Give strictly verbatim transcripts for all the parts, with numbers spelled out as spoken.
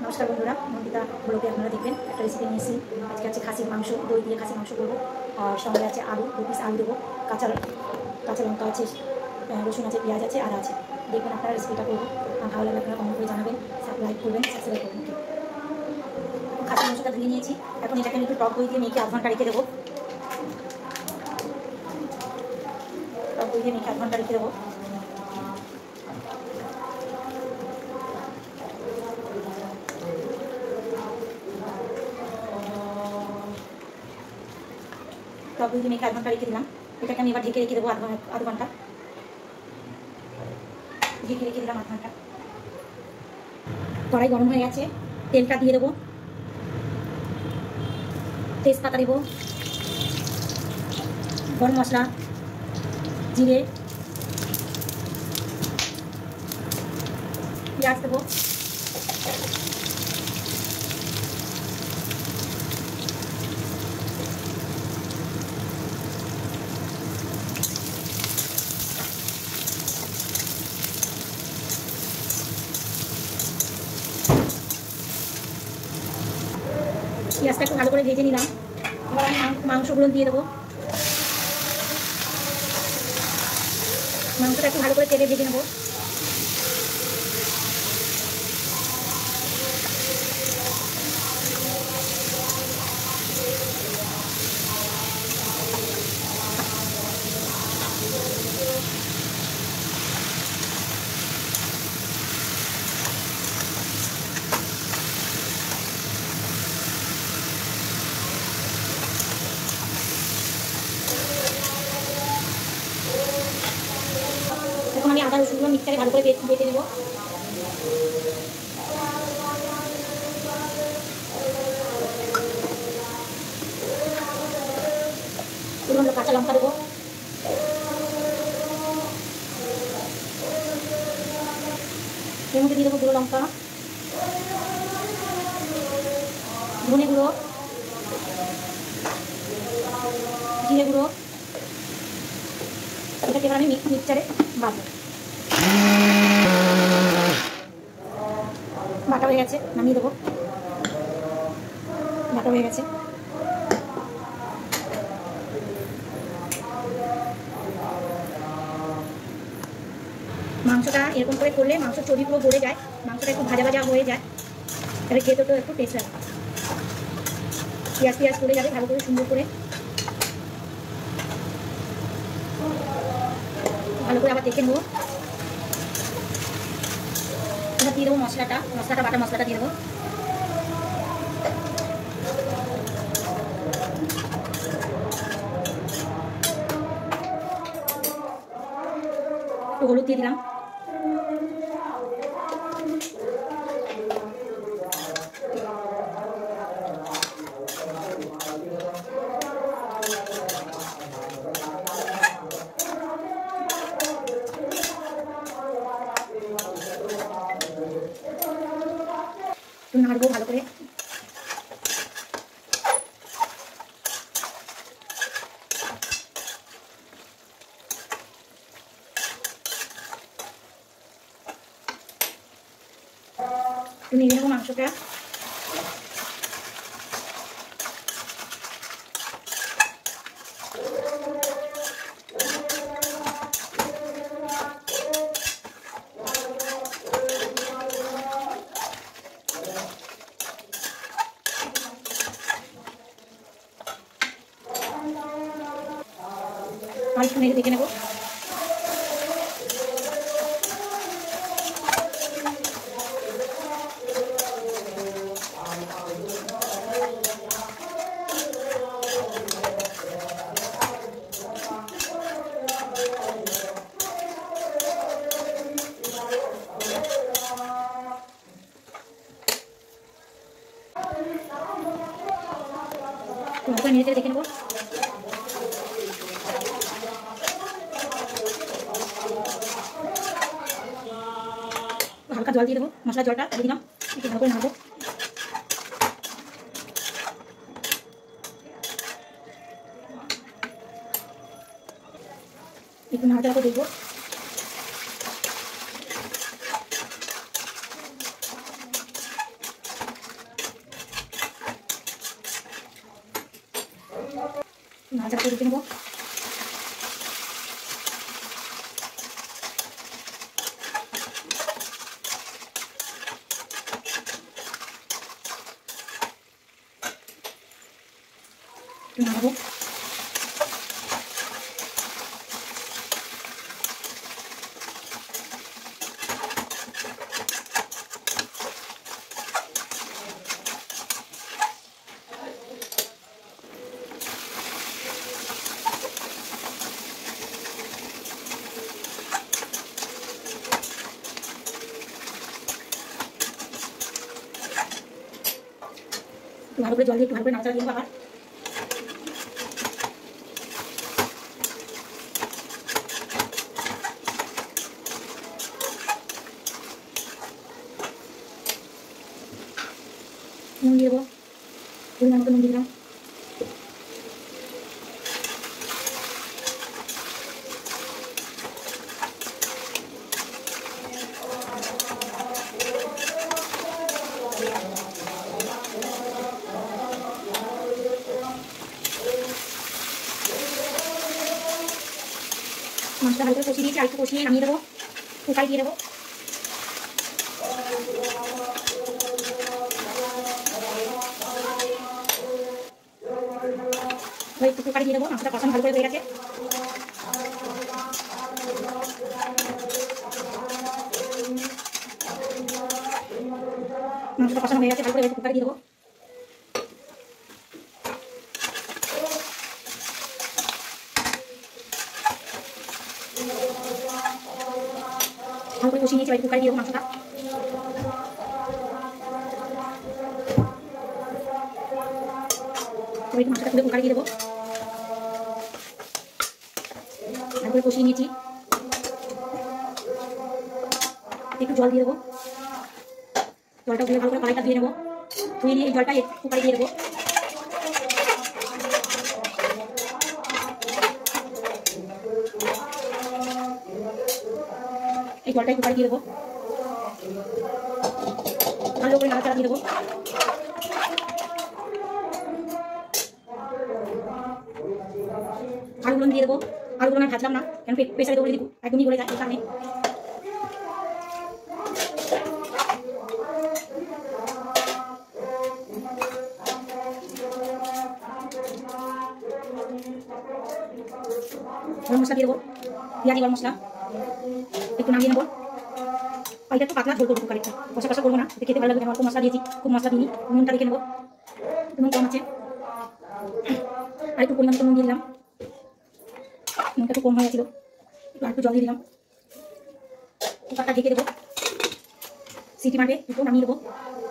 নমস্কার বন্ধুরা, নন্দিতা ব্লগে আপনারা দেখবেন একটা রেসিপি নিয়েছি। আজকে আছে খাসির মাংস, দই দিয়ে খাসির মাংস করবো। আর সঙ্গে আছে আলু, দু পিস আলু দেবো, কাঁচা কাঁচা লঙ্কা আছে, রসুন আছে, পেঁয়াজ আছে, আদা আছে। দেখবেন আপনারা রেসিপিটা করবো। ভালো লাগলে আপনারা কমেন্ট করে জানাবেন, লাইক করবেন, সাবস্ক্রাইব করবেন। খাসির মাংসটা ধুয়ে নিয়েছি। এখন এটাকে আমি একটু টক দই দিয়ে মেখে আধ ঘন্টা রেখে দেবো। টক দই দিয়ে মেখে আধ ঘন্টা রেখে দেবো। টক দই দিয়ে মেখে আধ ঘন্টা রেখে দিলাম। এটাকে আমি এবার ঢেকে রেখে দেবো আধ আধ ঘন্টা ঢেকে রেখে দিলাম আধ ঘন্টা। কড়াই গরম হয়ে গেছে, তেলটা দিয়ে দেবো। তেজপাতা দেবো, গরম মশলা, জিরে, পেঁয়াজ দেবো, পেঁয়াজটা একটু ভালো করে ভেজে নিলাম। এবার আমি মাংসগুলো দিয়ে দেবো। মাংসটা একটু ভালো করে তেলে ভেজে নেবো। এখন আমি আদা রসুনগুলো মিক্সারে ভালো করে বেটে নেবো। এগুলো কাঁচা লঙ্কা দেবো, এর মধ্যে দিয়ে দেবো গুঁড়ো লঙ্কা, ধনে গুঁড়ো, জিরে গুঁড়ো। এটাকে এবার আমি মিক্সচারে বাটবো। বাটা হয়ে গেছে, নামিয়ে দেবো। বাটা হয়ে গেছে। মাংসটা এরকম করে করলে মাংস চর্বি পুরো গড়ে যায়, মাংসটা একটু ভাজা ভাজা হয়ে যায়, তাহলে খেতে তো একটু টেস্ট লাগে। পেঁয়াজ পেঁয়াজ করে যাবে ভালো করে, সুন্দর করে ভালো করে আবার দেখে নেবো। এবার দিয়ে দেবো মশলাটা, মশলাটা বাটা মশলাটা দিয়ে দেবো। একটু হলুদ দিয়ে দিলাম। একটু নাড়বো ভালো করে। একটু নিয়ে নেবো মাংসটা। আর একটু নেড়ে দেখে নেবো। নেড়ে চেড়ে দেখে নেবো। হালকা জল দিয়ে দেবো, মশলা জলটা দিয়ে দিলাম। একটু ভালো করে নাড়বো। একটু নাড়াচাড়া করে দেখবো। নাড়াচাড়া করে রেখে নেবো। নাড়াবো। একটু ভালো করে জল দিয়ে একটু ভালো করে নাড়াচাড়া দিয়ে নেবো। আবার নুন দিয়ে দেবো, পরিমাণ মতো নুন দিয়ে দিলাম। মাছটা ভালো করে কষিয়ে দিয়েছি, আর একটু কষিয়ে নামিয়ে দেবো, কুকারে দিয়ে দেবো। একটু কুকারে দিয়ে দেবো, মাছটা কষানো ভালো করে হয়ে গেছে। মাছটা কষানো হয়ে গেছে ভালো করে, কুকারে দিয়ে দেবো। ভালো করে কষিয়ে নিয়েছি, কুকারে দিয়ে দেবো মাছটা। একটু মাছটা তুলে কুকারে দিয়ে দেবো। ভালো করে কষিয়ে নিয়েছি, একটু জল দিয়ে দেবো। জলটা দিয়ে ভালো করে কড়াইটা দিয়ে নেবো, ধুয়ে নিয়ে এই জলটা কুকারে দিয়ে দেবো। এই জলটাই কুকারে দিয়ে দেবো, ভালো করে নাড়াচাড়া দিয়ে দেবো। আলুগুলো দিয়ে দেবো, আলুগুলো আমি ভাজলাম না, কেন প্রেসারে দেবো যদি একদমই গলে যায়, এই কারণে। গরম মশলা দিয়ে দেবো, পেঁয়াজি গরম মশলা একটু নামিয়ে নেবো। এটা একটু পাতলা ঝোল করবো, কুকারেরটা কষা কষা করবো না, খেতে ভালো লাগবে। অল্প মশলা দিয়েছি, খুব মশলা দিইনি। নুনটা দেখে নেবো, নুন কম আছে, আর একটু পরিমাণ মতো নুন দিয়ে দিলাম। নুনটা একটু কম হয়ে গেছিলো, আর একটু জল দিয়ে দিলাম। কুকারটা ঢেকে দেবো, সিটি মারবে, একটু নামিয়ে দেবো।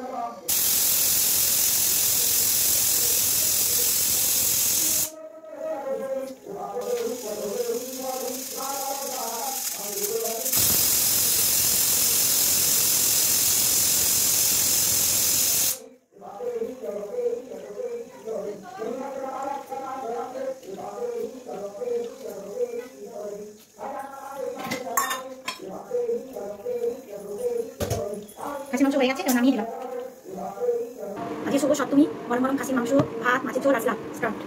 খাসি মাংস হয়ে গেছে, নামিয়ে দিলাম। আজকে শুভ সপ্তমী, গরম গরম খাসির মাংস, ভাত, মাছের ঝোল, আসলাম স্টার্ট।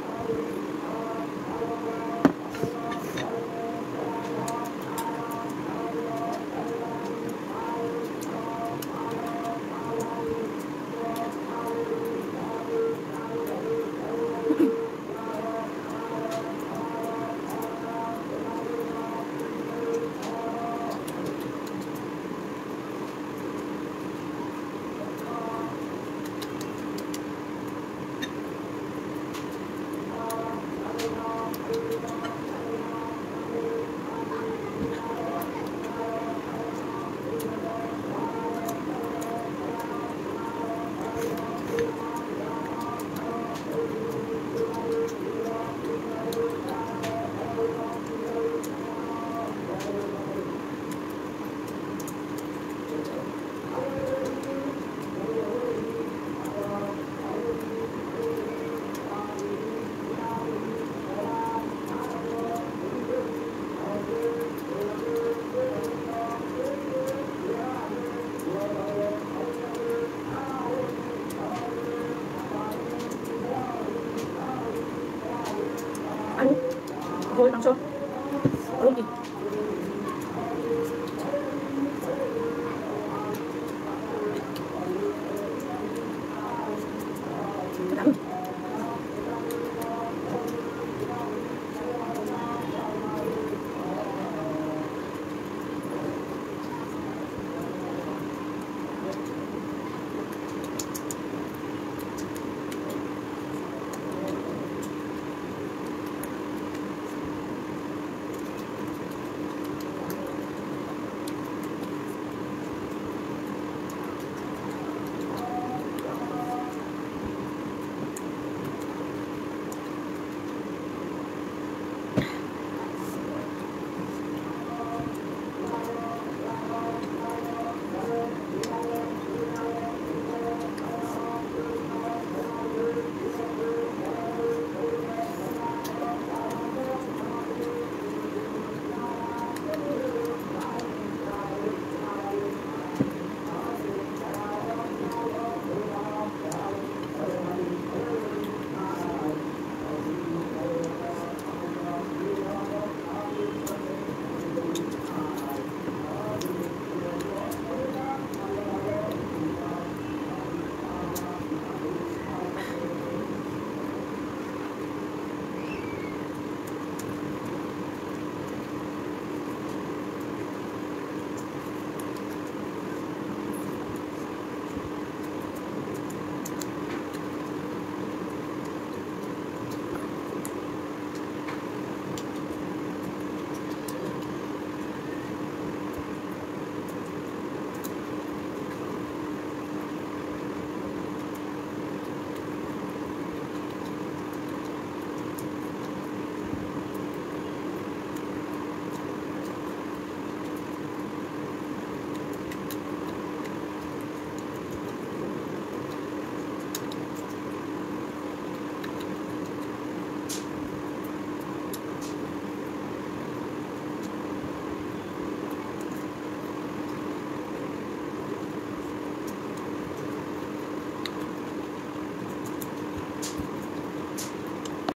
ঝোল মাংস